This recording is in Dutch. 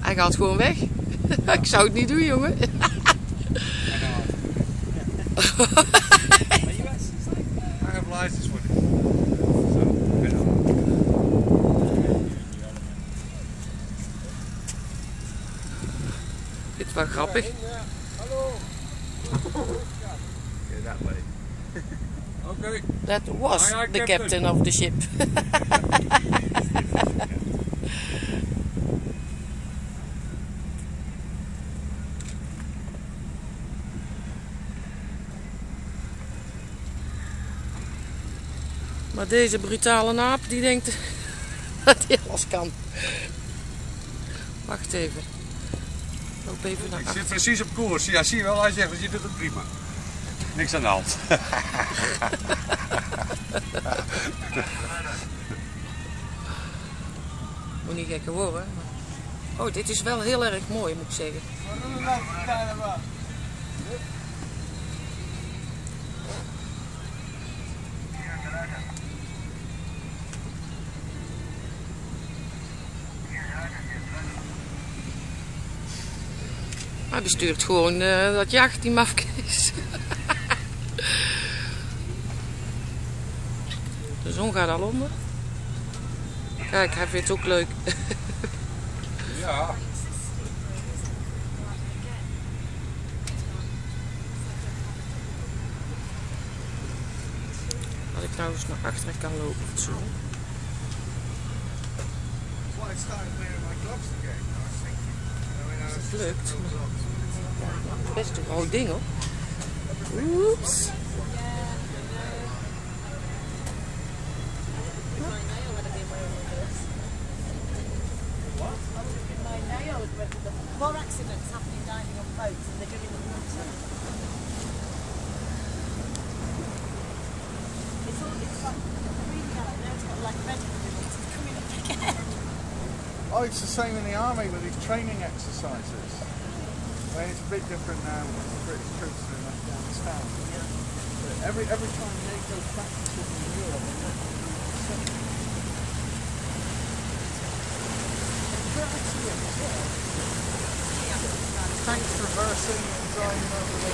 Hij gaat gewoon weg. Ik zou het niet doen, jongen. I have license for it. Dit is wel grappig. Hallo. Okay, that way. Okay. That was the captain of the ship. Maar deze brutale naap die denkt dat hij alles kan. Wacht even. Loop even naar Ik achter. zit precies op koers. Ja, zie je wel. Hij zegt, je doet het prima. Niks aan de hand. Moet niet gekker worden. Maar... Oh, dit is wel heel erg mooi, moet ik zeggen. Maar die stuurt gewoon dat jacht, die mafkees. De zon gaat al onder. Kijk, hij vindt het ook leuk. Ja. Als ik nou eens naar achteren kan lopen of zo. Als het lukt. Best een groot ding hoor. Oeps. More accidents happening diving on boats than they do in the water. It's like really yellow, now it's got like red in the middle, it's coming up again. Oh, it's the same in the army with these training exercises. I mean, it's a bit different now with the British troops in Afghanistan. But every time NATO practices in Europe, tanks reversing and driving over the